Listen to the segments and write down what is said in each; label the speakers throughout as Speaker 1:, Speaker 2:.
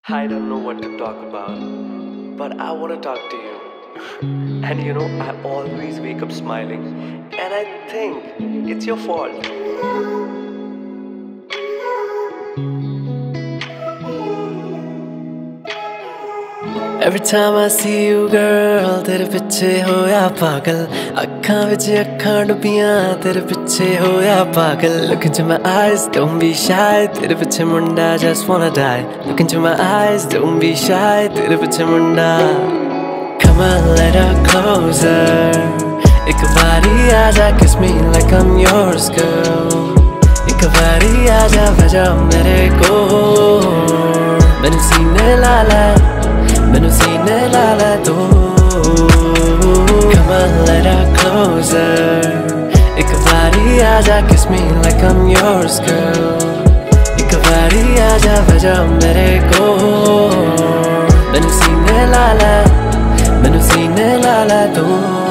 Speaker 1: I don't know what to talk about, but I want to talk to you. And you know, I always wake up smiling, and I think it's your fault. Every time I see you, girl, तेरे पीछे होया पागल. अखां विच अखां डुबियां, तेरे पीछे होया पागल. Look into my eyes, don't be shy. तेरे पीछे मुंडा, just wanna die. Look into my eyes, don't be shy. तेरे पीछे मुंडा. Come a little closer. एक बारी आजा, kiss me like I'm yours, girl. एक बारी आजा, बजा मेरे को. मैंने सीने लाला, मैंने सीने लाला तो. Come a little closer. एक बारी आजा, kiss me like I'm yours, girl. एक बारी आजा, बजा मेरे को. मैंने सीने लाला, मैंने सीने लाला तो.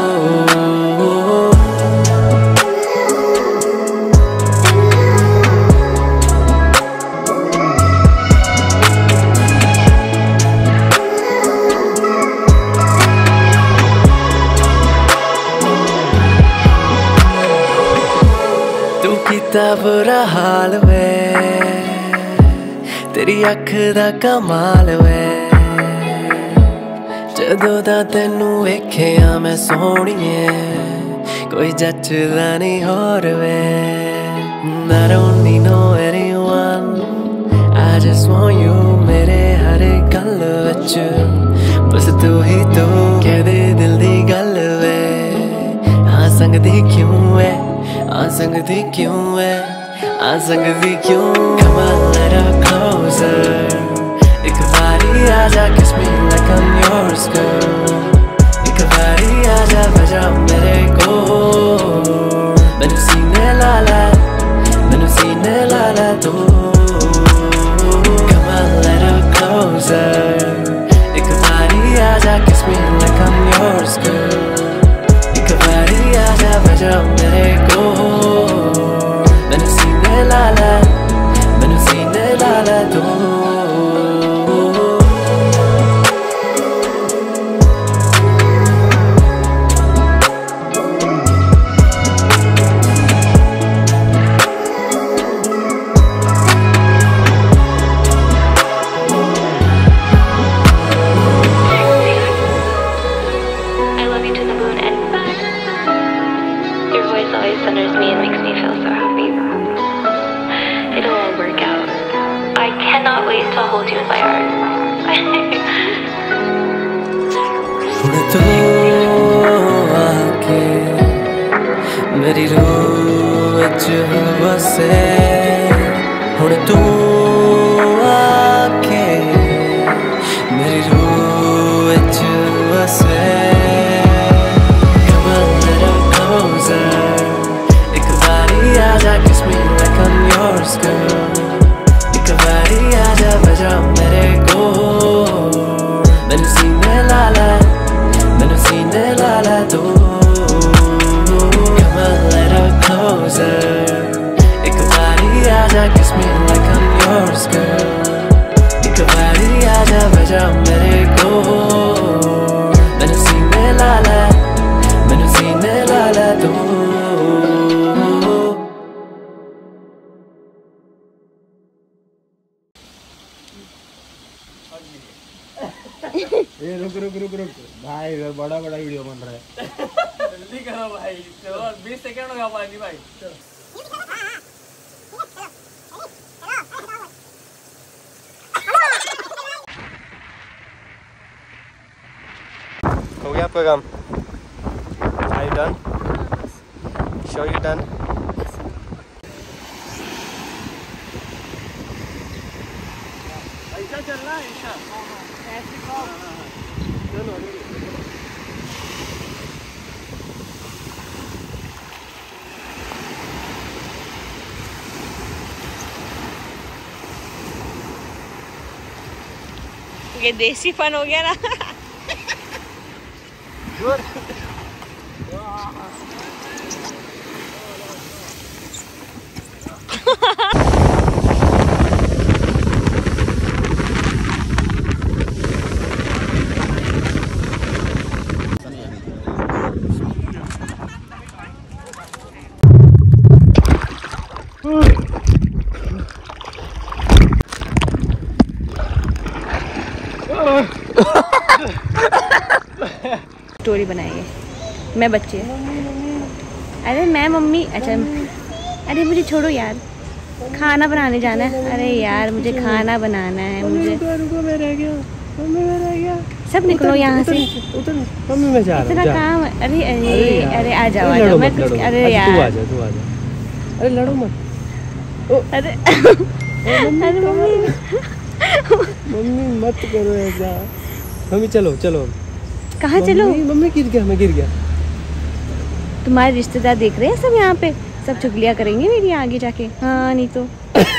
Speaker 1: कितना बुरा हाल वे, तेरी अख दा कमाल वे. जदों दा तैनू वेखिया मैं सोहणीए, कोई जचदा नहीं होर वे. I don't need no anyone, I just want you. मेरे हर गल विच बस तू ही तू. कहदे दिल दी गल वे, आ संगदी क्यों है, आ संगदी क्यों है, आ संगदी क्यों. Come a little closer. एक बारी आजा, kiss me like I'm yours, girl. एक बारी आजा, बजा मेरे को. मैंने सीने लाला, मैंने सीने लाला तो. Come a little closer. एक बारी आजा, kiss me like I'm yours, girl. एक बारी आजा, बजा मेरे को. मैंने सीने लाला, मैंने सीने लाला तो. मेरी रूह विच वसे, हुण तू आके मेरी रूह विच वसे. Come a little closer. एक बारी आजा, kiss me like I'm yours, girl. एक बारी आजा, बजा मेरे को. मैंने सीने लाला, मैंने सीने लाला तो. एक बारी आजा, kiss me like I'm yours, girl. एक बारी आजा, बजा मेरे को. मैंने सीने लाला, मैंने सीने लाला तो.
Speaker 2: ये रुक रुक रुक रुक भाई, बड़ा बड़ा वीडियो बन रहा है. जल्दी करो भाई, चलो 20 सेकंड होगा पानी भाई.
Speaker 1: हो गया आपका काम? Are you done? Sure you done?
Speaker 2: ऐसा चलना है ऐसा. ऐसे काम. चलो
Speaker 3: ये देसी फन हो गया ना. स्टोरी बनाई है मैं बच्चे। अरे मैं मम्मी, अच्छा अरे मुझे छोड़ो यार, खाना बनाने जाना है। अरे यार मुझे खाना बनाना है, मुझे
Speaker 2: रुको मैं रह गया, मैं रह गया।
Speaker 3: सब निकलो यहाँ से,
Speaker 2: उतर मम्मी मैं जा रहा हूँ।
Speaker 3: इतना काम। अरे अरे अरे आ जाओ, आ जाओ। मैं कुछ, अरे यार
Speaker 2: तू आ जा, अरे लड़ो मत।
Speaker 3: अरे अरे
Speaker 2: मम्मी मत करो ऐसा। मम्मी चलो चलो।
Speaker 3: कहाँ चलो?
Speaker 2: मम्मी गिर गया, मैं गिर गया।
Speaker 3: तुम्हारे रिश्तेदार देख रहे हैं सब यहाँ पे, सब चुगलियाँ करेंगे मेरी आगे जाके। हाँ नहीं तो।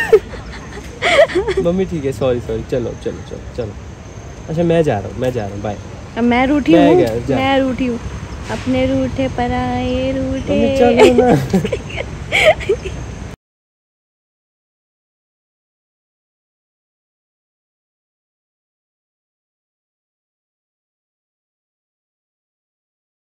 Speaker 2: मम्मी ठीक है, सॉरी चलो चलो चलो चलो। अच्छा मैं जा रहा हूँ बाय।
Speaker 3: अब मैं रूठी हूँ, मैं रूठी हूँ। अपने रूठे पर आए रूठे।
Speaker 2: चलो ना।